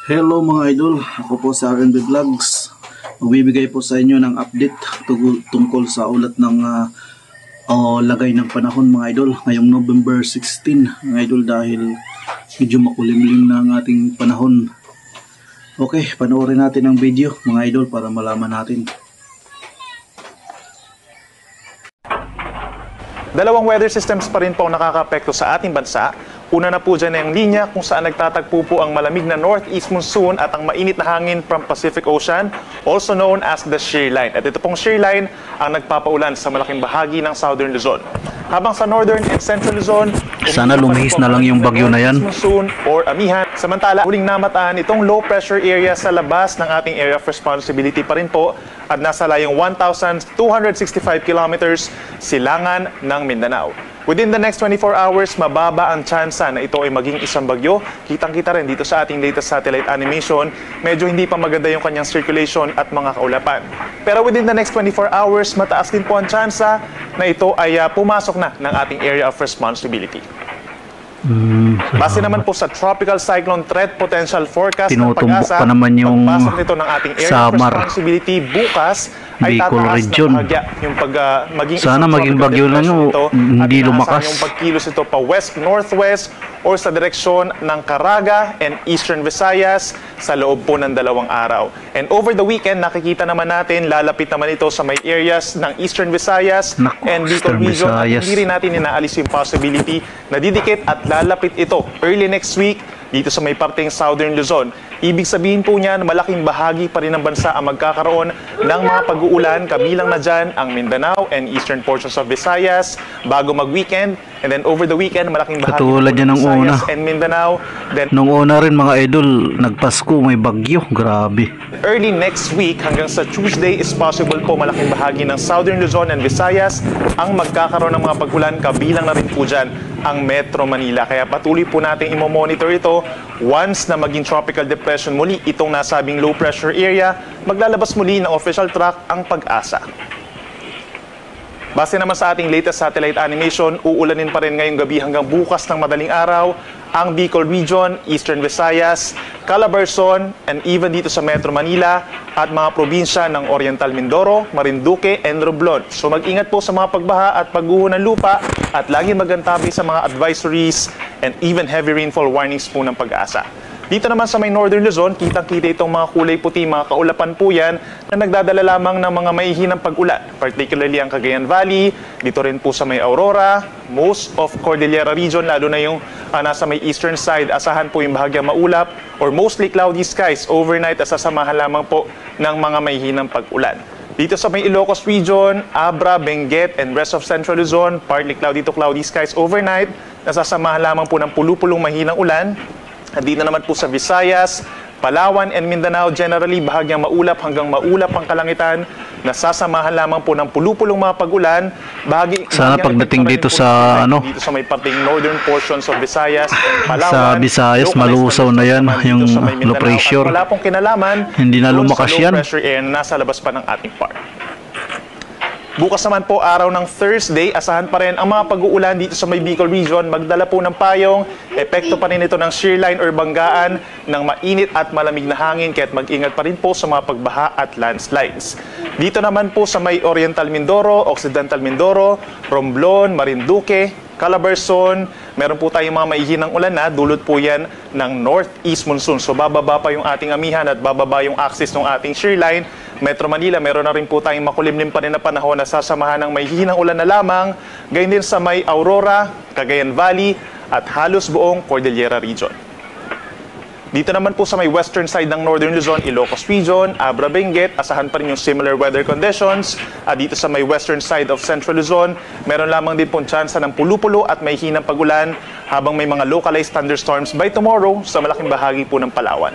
Hello mga idol, ako po sa RNB Vlogs. Magbibigay po sa inyo ng update tungkol sa ulat ng lagay ng panahon mga idol ngayong November 16 mga idol, dahil medyo makulimlim na ang ating panahon. Okay, panoorin natin ang video mga idol para malaman natin. Dalawang weather systems pa rin po ang nakakaapekto sa ating bansa. Una na po dyan na yung linya kung saan nagtatagpo po ang malamig na northeast monsoon at ang mainit na hangin from Pacific Ocean, also known as the shear line. At ito pong shear line ang nagpapaulan sa malaking bahagi ng Southern Luzon. Habang sa Northern and Central Luzon, sana lumihis na lang yung bagyo na yan. Monsoon or amihan. Samantala, huling namataan itong low pressure area sa labas ng ating area of responsibility pa rin po at nasa layong 1,265 kilometers silangan ng Mindanao. Within the next 24 hours, mababa ang tsansa na ito ay maging isang bagyo. Kitang-kita rin dito sa ating latest satellite animation, medyo hindi pa maganda yung kanyang circulation at mga kaulapan. Pero within the next 24 hours, mataas din po ang tsansa na ito ay pumasok na ng ating area of responsibility. Base naman po sa Tropical Cyclone Threat Potential Forecast ng Pag-asa, pa naman yung pagpasok nito ng ating area of responsibility bukas ay tataas na bahagya yung maging sana maging bagyo lang hindi lumakas. Yung pagkilos ito pa west-northwest or sa direksyon ng Caraga and Eastern Visayas sa loob po ng 2 araw. And over the weekend, nakikita naman natin, lalapit naman ito sa may areas ng Eastern Visayas and Bicol region. At hindi rin natin inaalis yung possibility na didikit at lalapit ito early next week dito sa may parteng Southern Luzon. Ibig sabihin po niyan, malaking bahagi pa rin ng bansa ang magkakaroon ng mga pag-uulan, kabilang na dyan ang Mindanao and eastern portions of Visayas bago mag-weekend. And then over the weekend, malaking bahagi katulad yan ng Visayas una. And Mindanao. Then, nung una rin mga idol, nagpasko, may bagyo, grabe. Early next week hanggang sa Tuesday is possible po malaking bahagi ng Southern Luzon and Visayas ang magkakaroon ng mga pag-ulan, kabilang na rin po dyan ang Metro Manila. Kaya patuloy po natin imo-monitor ito. Once na maging tropical depression muli itong nasabing low pressure area, maglalabas muli ng official track ang Pag-asa. Base naman sa ating latest satellite animation, uulanin pa rin ngayong gabi hanggang bukas ng madaling araw ang Bicol Region, Eastern Visayas, Calabarzon, and even dito sa Metro Manila at mga probinsya ng Oriental Mindoro, Marinduque, and Romblon. So mag-ingat po sa mga pagbaha at pagguho ng lupa at laging magantabi sa mga advisories and even heavy rainfall warnings po ng Pag-asa. Dito naman sa may Northern Luzon, kitang-kita itong mga kulay puti, mga kaulapan po yan na nagdadala lamang ng mga maihinang pag-ulan. Particularly ang Cagayan Valley, dito rin po sa may Aurora, most of Cordillera region, lalo na yung nasa may eastern side, asahan po yung bahagyang maulap or mostly cloudy skies overnight, asasamahan lamang po ng mga maihinang pag-ulan. Dito sa may Ilocos region, Abra, Benguet, and rest of Central Luzon, partly cloudy to cloudy skies overnight, nasasamahan lamang po ng pulu-pulong mahinang ulan. At dito naman po sa Visayas, Palawan, and Mindanao, generally bahagyang maulap hanggang maulap ang kalangitan, nasasamahan lamang po ng pulu-pulong mga pag-ulan. Sana pagdating dito sa dito sa may parting northern portions of Visayas and Palawan, sa Visayas malusaw na yan yung low pressure. Wala pong kinalaman, hindi na lumakas yan. Low pressure area na nasa labas pa ng ating part. Bukas naman po, araw ng Thursday, asahan pa rin ang mga pag-uulan dito sa may Bicol region. Magdala po ng payong, epekto pa rin ito ng shear line or banggaan ng mainit at malamig na hangin, kaya't mag-ingat pa rin po sa mga pagbaha at landslides. Dito naman po sa may Oriental Mindoro, Occidental Mindoro, Romblon, Marinduque, Calabarzon, meron po tayong mga maihinang ulan na dulot po yan ng northeast monsoon. So bababa pa yung ating amihan at bababa yung axis ng ating shear line. Metro Manila, meron na rin po tayong makulimlim pa rin na panahon na sasamahan ng maihinang ulan na lamang. Gayun din sa may Aurora, Cagayan Valley at halos buong Cordillera region. Dito naman po sa may western side ng Northern Luzon, Ilocos region, Abra, Benguet, asahan pa rin yung similar weather conditions. At dito sa may western side of Central Luzon, meron lamang din po tsansa ng pulu-pulo at may hinang pag-ulan habang may mga localized thunderstorms by tomorrow sa malaking bahagi po ng Palawan.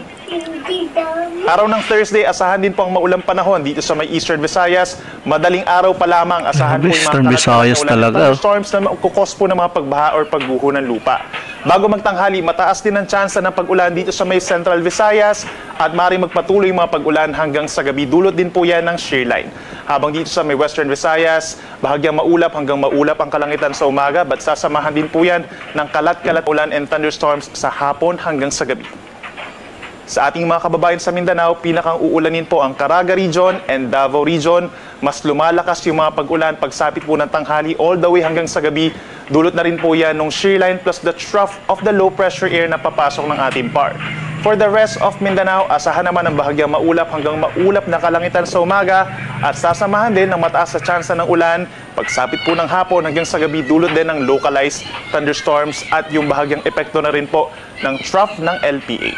Araw ng Thursday, asahan din po ang maulang panahon dito sa may Eastern Visayas. Madaling araw pa lamang, asahan po yung mga Visayas talaga. Thunderstorms na kukos po ng mga pagbaha or pagguho ng lupa. Bago magtanghali, mataas din ang tsansa ng pag-ulan dito sa may Central Visayas at maaaring magpatuloy yung mga pag-ulan hanggang sa gabi. Dulot din po yan ng shear line. Habang dito sa may Western Visayas, bahagyang maulap hanggang maulap ang kalangitan sa umaga, but sasamahan din po yan ng kalat-kalat ulan and thunderstorms sa hapon hanggang sa gabi. Sa ating mga kababayan sa Mindanao, pinakang uulanin po ang Caraga Region and Davao Region. Mas lumalakas yung mga pag-ulan pagsapit po ng tanghali all the way hanggang sa gabi. Dulot na rin po yan ng shear line plus the trough of the low pressure air na papasok ng ating part. For the rest of Mindanao, asahan naman ang bahagyang maulap hanggang maulap na kalangitan sa umaga at sasamahan din ng mataas sa tsansa ng ulan pagsapit po ng hapon hanggang sa gabi, dulot din ng localized thunderstorms at yung bahagyang epekto na rin po ng trough ng LPA.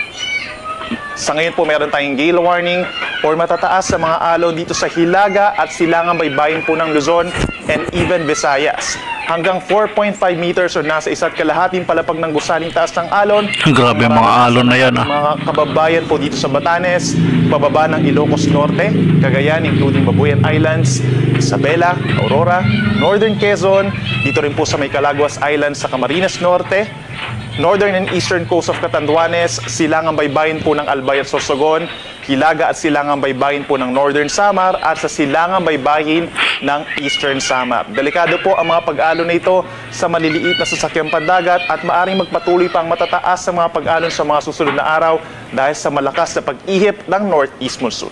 Sa ngayon po meron tayong gale warning or matataas sa mga alon dito sa Hilaga at Silangang Baybayin po ng Luzon and even Visayas. Hanggang 4.5 meters or nasa 1.5 palapag ng gusaling taas ng alon. Grabe mga alon na yan Mga kababayan po dito sa Batanes, pababa ng Ilocos Norte, Cagayan including Babuyan Islands, Isabela, Aurora, Northern Quezon, dito rin po sa may Calaguas Islands sa Camarines Norte, Northern and Eastern Coast of Catanduanes, Silangang Baybayin po ng Albay at Sorsogon, Hilaga at Silangang Baybayin po ng Northern Samar at sa Silangang Baybayin ng Eastern Samar. Delikado po ang mga pag-alon na ito sa maliliit na sasakyang pandagat at maaring magpatuloy pang matataas sa mga pag-alon sa mga susunod na araw dahil sa malakas na pag-ihip ng Northeast Monsoon.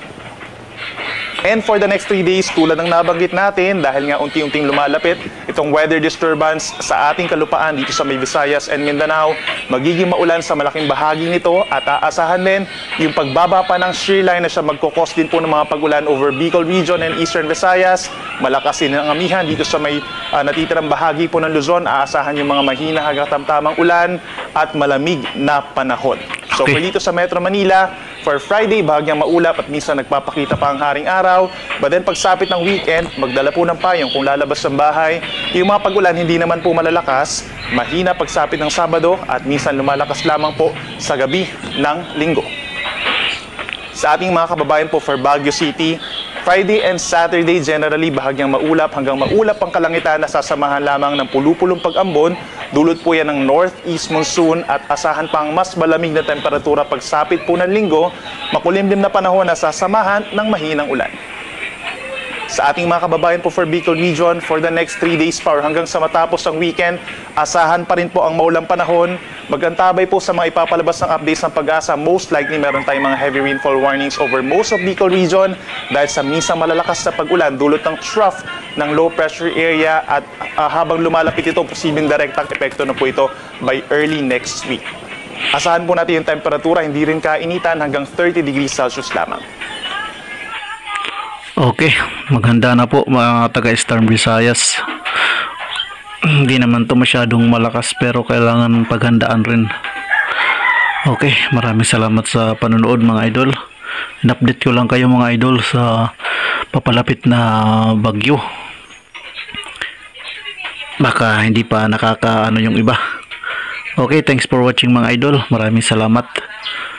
And for the next 3 days, tulad ng nabanggit natin, dahil nga unti-unting lumalapit itong weather disturbance sa ating kalupaan dito sa may Visayas and Mindanao, magiging maulan sa malaking bahagi nito at aasahan din yung pagbaba pa ng shear line na siya magkukos din po ng mga pag-ulan over Bicol Region and Eastern Visayas. Malakas din ang amihan dito sa may natitirang bahagi po ng Luzon. Aasahan yung mga mahina hanggang tamtamang ulan at malamig na panahon. So for dito sa Metro Manila, for Friday, bahagyang maulap at minsan nagpapakita pa ang haring araw. But then pagsapit ng weekend, magdala po ng payong kung lalabas ng bahay. Yung mga pag-ulan hindi naman po malalakas, mahina pagsapit ng Sabado at minsan lumalakas lamang po sa gabi ng Linggo. Sa ating mga kababayan po for Baguio City, Friday and Saturday generally bahagyang maulap hanggang maulap ang kalangitan na sasamahan lamang ng pulupulong pag-ambon. Dulot po yan ng northeast monsoon at asahan pang mas malamig na temperatura pagsapit po ng Linggo, makulimlim na panahon na sasamahan ng mahinang ulan. Sa ating mga kababayan po for Bicol Region, for the next 3 days pa or hanggang sa matapos ang weekend, asahan pa rin po ang maulang panahon. Magantabay po sa mga ipapalabas ng updates ng Pag-asa. Most likely meron tayong mga heavy rainfall warnings over most of Bicol Region dahil sa minsang malalakas na pag-ulan dulot ng trough ng low pressure area at habang lumalapit ito, posibleng direktang epekto na po ito by early next week. Asahan po natin yung temperatura, hindi rin kainitan hanggang 30 degrees Celsius lamang. Okay, maghanda na po mga taga-Eastern Visayas. Hindi naman to masyadong malakas pero kailangan paghandaan rin. Okay, maraming salamat sa panonood mga idol. In-update ko lang kayo mga idol sa papalapit na bagyo. Baka hindi pa nakakaano yung iba. Okay, thanks for watching mga idol. Maraming salamat.